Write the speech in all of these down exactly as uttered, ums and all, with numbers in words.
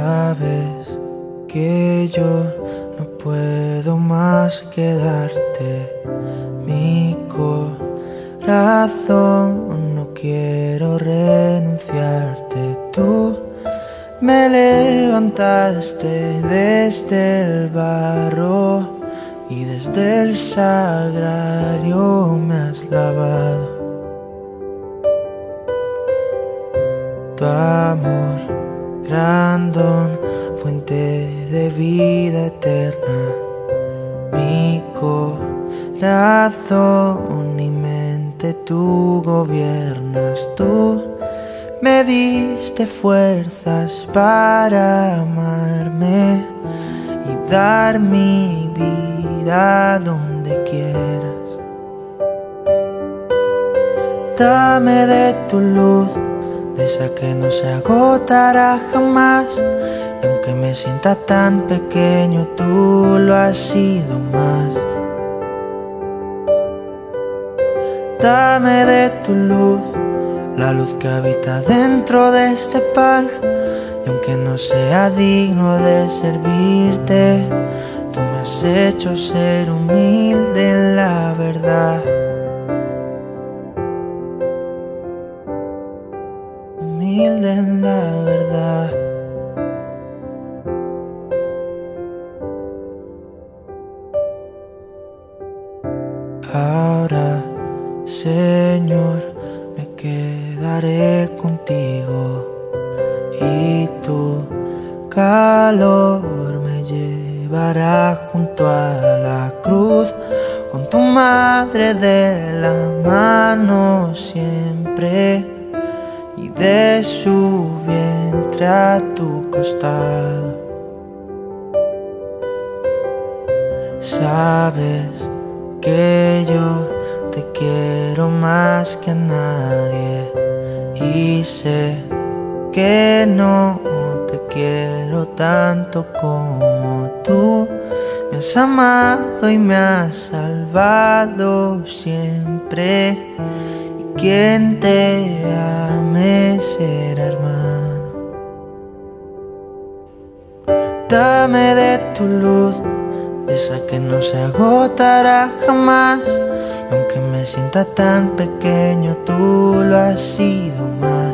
Sabes que yo no puedo más que darte mi corazón, no quiero renunciarte. Tú me levantaste desde el barro y desde el sagrario me has lavado. Tu amor grandón, fuente de vida eterna, mi corazón y mente tú gobiernas. Tú me diste fuerzas para amarme y dar mi vida donde quieras. Dame de tu luz, de esa que no se agotará jamás. Y aunque me sienta tan pequeño, tú lo has sido más. Dame de tu luz, la luz que habita dentro de este pan. Y aunque no sea digno de servirte, tú me has hecho ser humilde en la verdad. Humilde en la verdad. Ahora, Señor, me quedaré contigo y tu calor me llevará junto a la cruz, con tu madre de la mano siempre, y de su vientre a tu costado. Sabes que yo te quiero más que a nadie y sé que no te quiero tanto como tú. Me has amado y me has salvado siempre, y quien te ame será hermano. Dame de tu luz, de esa que no se agotará jamás. Y aunque me sienta tan pequeño, tú lo has sido más.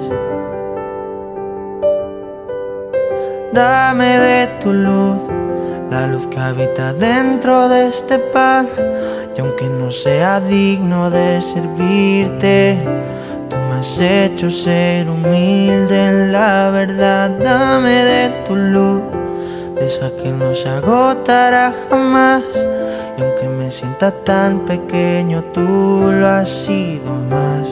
Dame de tu luz, la luz que habita dentro de este pan. Y aunque no sea digno de servirte, tú me has hecho ser humilde en la verdad. Dame de tu luz, de esa que no se agotará jamás. Y aunque me sienta tan pequeño, tú lo has sido más.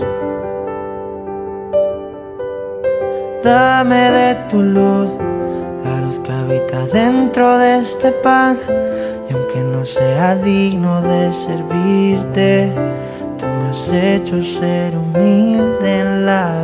Dame de tu luz, la luz que habita dentro de este pan. Y aunque no sea digno de servirte, tú me has hecho ser humilde en la